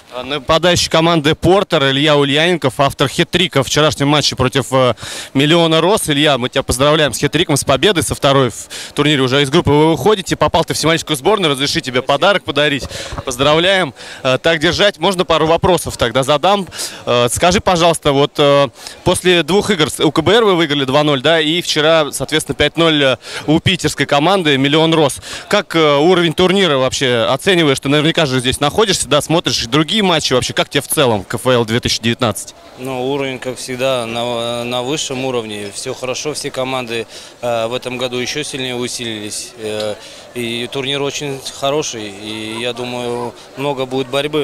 Нападающий команды Портер Илья Ульяненков, автор хет-трика в вчерашнем матче против Миллиона Роз. Илья, мы тебя поздравляем с хет-триком, с победой, со второй в турнире уже из группы вы выходите. Попал ты в всемалийскую сборную, разреши тебе подарок подарить. Поздравляем. Так держать. Можно пару вопросов тогда задам. Скажи, пожалуйста, вот после двух игр у КБР вы выиграли 2-0, да, и вчера, соответственно, 5-0 у питерской команды Миллион Роз. Как уровень турнира вообще оцениваешь? Ты наверняка же здесь находишься, да, смотришь другие матчи вообще. Как тебе в целом КФЛ 2019? Ну, уровень, как всегда, на высшем уровне. Все хорошо, все команды в этом году еще сильнее усилились. И турнир очень хороший, и я думаю, много будет борьбы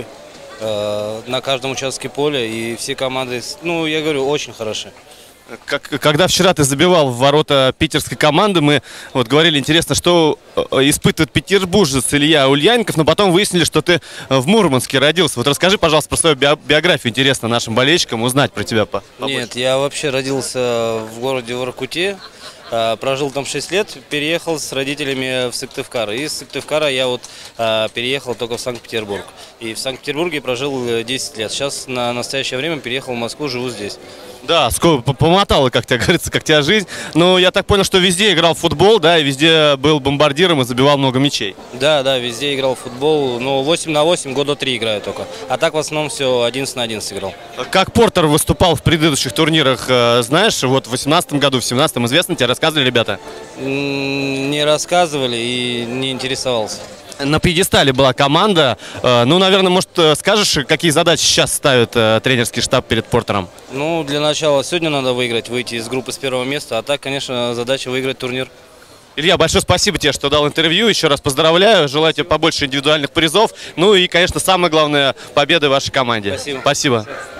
на каждом участке поля. И все команды, ну, я говорю, очень хороши. Когда вчера ты забивал в ворота питерской команды, мы вот говорили, интересно, что испытывает петербуржец Илья Ульяненков, но потом выяснили, что ты в Мурманске родился. Вот расскажи, пожалуйста, про свою биографию, интересно нашим болельщикам узнать про тебя побольше. Нет, я вообще родился в городе Воркуте, прожил там 6 лет, переехал с родителями в Сыктывкар. И из Сыктывкара я вот переехал только в Санкт-Петербург. И в Санкт-Петербурге прожил 10 лет. Сейчас на настоящее время переехал в Москву, живу здесь. Да, помотала, как тебе говорится, как тебя жизнь. Но я так понял, что везде играл в футбол, да, и везде был бомбардиром и забивал много мячей. Да, везде играл в футбол. Но 8 на 8, года 3 играю только. А так в основном все 11 на 11 играл. Как Портер выступал в предыдущих турнирах, знаешь, вот в 2018 году, в 2017 известно, тебе рассказывали ребята? Не рассказывали и не интересовался. На пьедестале была команда. Ну, наверное, может, скажешь, какие задачи сейчас ставит тренерский штаб перед Портером? Ну, для начала сегодня надо выиграть, выйти из группы с первого места. А так, конечно, задача выиграть турнир. Илья, большое спасибо тебе, что дал интервью. Еще раз поздравляю. Желаю тебе побольше индивидуальных призов. Ну и, конечно, самое главное, победы вашей команде. Спасибо. Спасибо.